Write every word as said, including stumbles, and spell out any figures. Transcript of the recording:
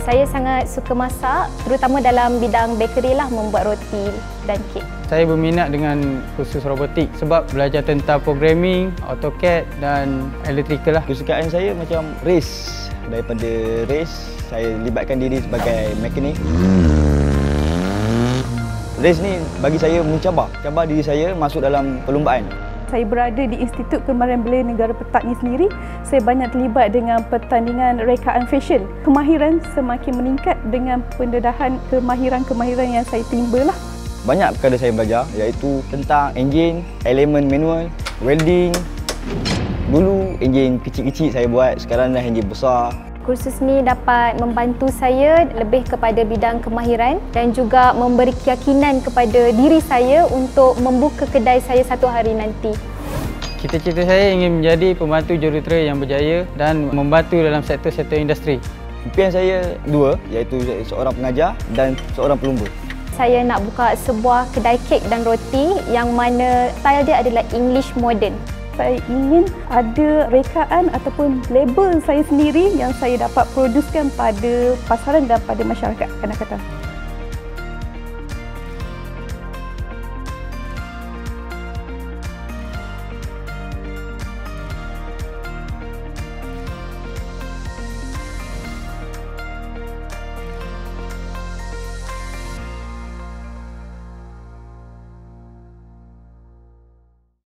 Saya sangat suka masak, terutama dalam bidang bakery lah, membuat roti dan kek. Saya berminat dengan kursus robotik sebab belajar tentang programming, AutoCAD dan electrical lah. Kesukaan saya macam race. Daripada race, saya libatkan diri sebagai mekanik. Race ni bagi saya mencabar, cabar diri saya masuk dalam perlumbaan. Saya berada di Institut Kemahiran Belia Negara Petak ni sendiri. Saya banyak terlibat dengan pertandingan rekaan fashion. Kemahiran semakin meningkat dengan pendedahan kemahiran-kemahiran yang saya timba lah. Banyak perkara saya belajar iaitu tentang enjin, elemen manual, welding. Dulu enjin kecil-kecil saya buat, sekarang dah enjin besar. Kursus ni dapat membantu saya lebih kepada bidang kemahiran dan juga memberi keyakinan kepada diri saya untuk membuka kedai saya satu hari nanti. Cita-cita saya ingin menjadi pembantu jurutera yang berjaya dan membantu dalam sektor-sektor industri. Impian saya dua, iaitu seorang pengajar dan seorang pelumba. Saya nak buka sebuah kedai kek dan roti yang mana style dia adalah English modern. Saya ingin ada rekaan ataupun label saya sendiri yang saya dapat produskan pada pasaran dan pada masyarakat akan datang.